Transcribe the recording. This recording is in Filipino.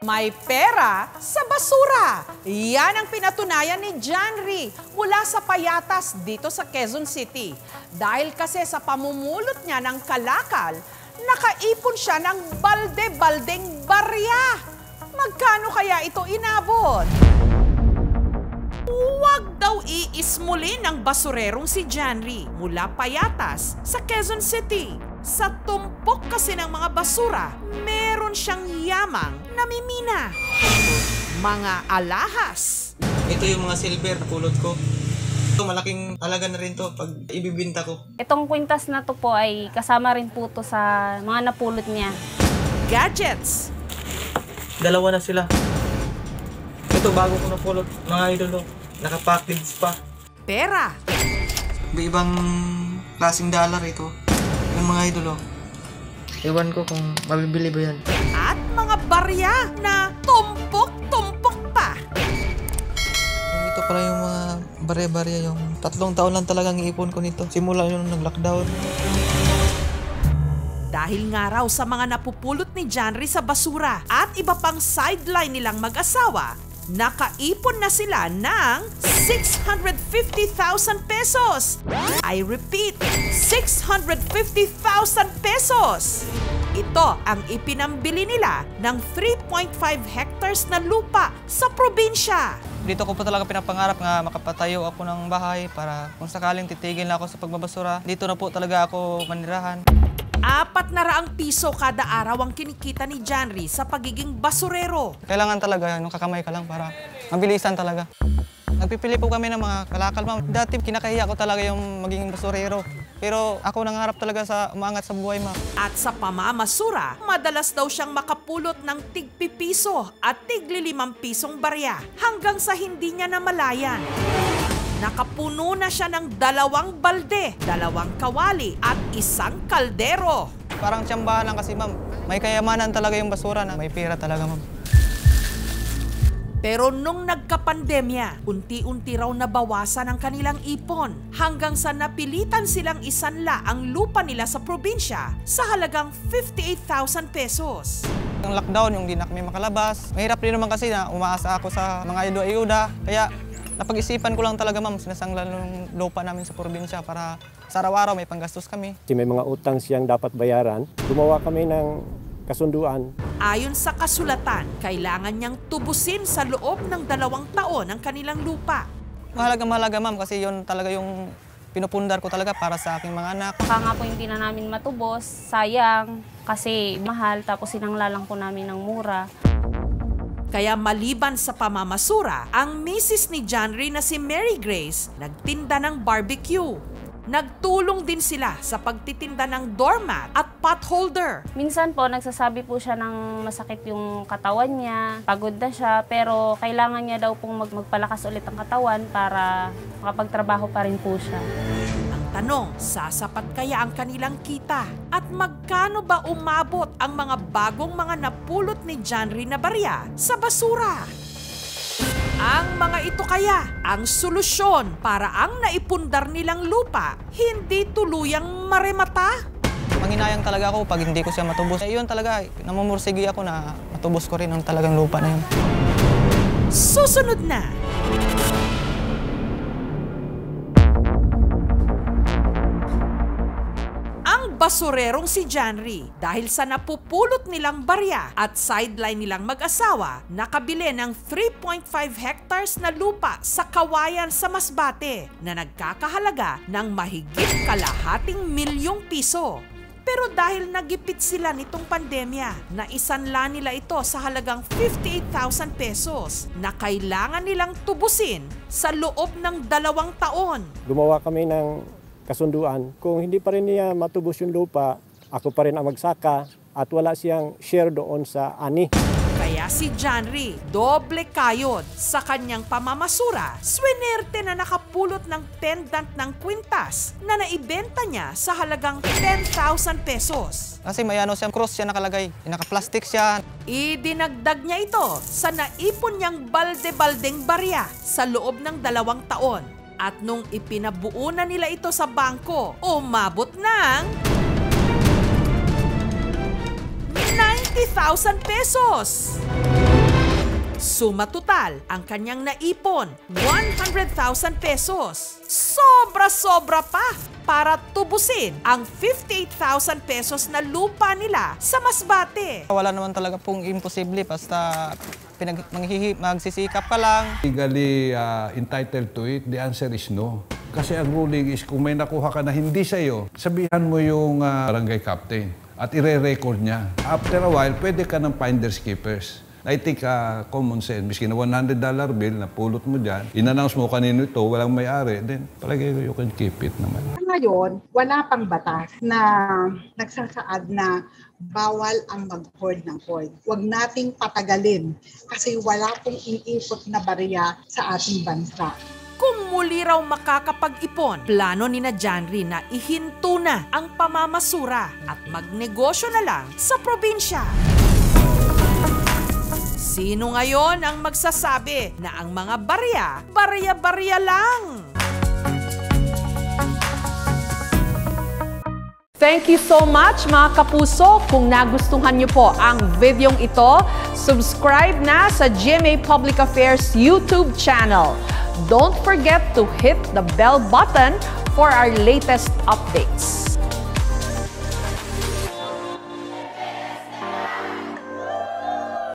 May pera sa basura. Yan ang pinatunayan ni Janry mula sa Payatas dito sa Quezon City. Dahil kasi sa pamumulot niya ng kalakal, naka-ipon siya ng balde-baldeng barya. Magkano kaya ito inabot? Huwag daw iismuli ng basurerong si Janry mula Payatas sa Quezon City. Sa tumpok kasi ng mga basura, meron siyang yamang namimina. Mga alahas. Ito yung mga silver na pulot ko. Ito, malaking halaga na rin to pag ibibinta ko. Itong kwintas na to po ay kasama rin po to sa mga napulot niya. Gadgets. Dalawa na sila. Ito, bago ko napulot, mga idolo. Nakapackage pa. Pera. Iba-ibang klaseng dollar ito. Yung mga idolo. Ewan ko kung mabibili ba yan. At mga barya na tumpok-tumpok pa. Ito pala yung mga barya-barya. Yung 3 taon lang talagang iipon ko nito. Simula yung nag-lockdown. Dahil nga raw sa mga napupulot ni Janry sa basura at iba pang sideline nilang mag-asawa, naka-ipon na sila ng 650,000 pesos. I repeat, 650,000 pesos. Ito ang ipinambili nila ng 3.5 hectares na lupa sa probinsya. Dito ko po talaga pinapangarap nga makapatayo ako ng bahay para kung sakaling titigil na ako sa pagbabasura, dito na po talaga ako manirahan. 400 piso kada araw ang kinikita ni Janry sa pagiging basurero. Kailangan talaga yung kakamay ka lang para mabilisan talaga. Nagpipili po kami ng mga kalakal, ma'am. Dati kinakahiya ko talaga yung magiging basurero. Pero ako nangarap talaga sa umangat sa buhay, ma'am. At sa pamamasura, madalas daw siyang makapulot ng tig-pipiso at tig-5 pisong barya hanggang sa hindi niya namalayan. Nakapuno na siya ng 2 balde, 2 kawali at 1 kaldero. Parang tiyambahan lang kasi, ma'am. May kayamanan talaga yung basura na may pera talaga, ma'am. Pero nung nagkapandemya, unti-unti raw nabawasan ang kanilang ipon hanggang sa napilitan silang isanla ang lupa nila sa probinsya sa halagang 58,000 pesos. Yung lockdown, yung di na kami makalabas. Mahirap din naman kasi na umaasa ako sa mga ayuda-ayuda. Kaya napag-isipan ko lang talaga, ma'am, sinasanglan ng lupa namin sa probinsya para sa araw-araw may panggastos kami. May mga utang siyang dapat bayaran. Gumawa kami ng kasunduan. Ayon sa kasulatan, kailangan niyang tubusin sa loob ng 2 taon ang kanilang lupa. Mahalaga, ma'am, kasi yun talaga yung pinupundar ko talaga para sa aking mga anak. Baka nga po hindi na namin matubos, sayang, kasi mahal, tapos sinanglalang po namin ng mura. Kaya maliban sa pamamasura, ang misis ni Janry na si Mary Grace nagtinda ng barbecue. Nagtulong din sila sa pagtitinda ng doormat at pot holder. Minsan po, nagsasabi po siya ng masakit yung katawan niya, pagod na siya, pero kailangan niya daw pong magpalakas ulit ang katawan para makapagtrabaho pa rin po siya. Ang tanong, sasapat kaya ang kanilang kita? At magkano ba umabot ang mga bagong mga napulot ni Janry na barya sa basura? Ang mga ito kaya ang solusyon para ang naipundar nilang lupa hindi tuluyang maremata? Manginayang talaga ako pag hindi ko siya matubos. Yun talaga, namumursigi ako na matubos ko rin ang talagang lupa na yun. Susunod na! Basurerong si Janry dahil sa napupulot nilang barya at sideline nilang mag-asawa, nakabili ng 3.5 hectares na lupa sa Kawayan sa Masbate na nagkakahalaga ng mahigit kalahating milyong piso. Pero dahil nagipit sila nitong pandemya, naisanla nila ito sa halagang 58,000 pesos na kailangan nilang tubusin sa loob ng 2 taon. Gumawa kami ng kasunduan. Kung hindi pa rin niya matubos yung lupa, ako pa rin ang magsaka at wala siyang share doon sa ani. Kaya si Janry, doble kayod sa kanyang pamamasura, swinerte na nakapulot ng pendant ng kwintas na naibenta niya sa halagang 10,000 pesos. Kasi may siyang cross siya nakalagay, naka-plastic siya. Idinagdag niya ito sa naipon niyang balde-baldeng barya sa loob ng 2 taon. At nung ipinabuo na nila ito sa bangko, umabot ng 90,000 pesos. Suma total, ang kanyang naipon, 100,000 pesos. Sobra-sobra pa para tubusin ang 58,000 pesos na lupa nila sa Masbate. Wala naman talaga pong imposible basta magsisikap ka lang. Legally entitled to it, the answer is no. Kasi ang ruling is kung may nakuha ka na hindi sa'yo, sabihan mo yung barangay captain at ire-record niya. After a while, pwede ka ng finders keepers. I think common sense, miski na $100 bill na pulot mo dyan, in-announce mo kanino ito, walang may-ari, then palagay ko you can keep it naman. Ngayon, wala pang batas na nagsasaad na bawal ang mag-hoard ng hoard. Huwag nating patagalin kasi wala pong iipot na barya sa ating bansa. Kung muli raw makakapag-ipon, plano ni na Janry na ihinto na ang pamamasura at magnegosyo na lang sa probinsya. Sino ngayon ang magsasabi na ang mga barya lang? Thank you so much mga kapuso. Kung nagustuhan niyo po ang videong ito, subscribe na sa GMA Public Affairs YouTube channel. Don't forget to hit the bell button for our latest updates.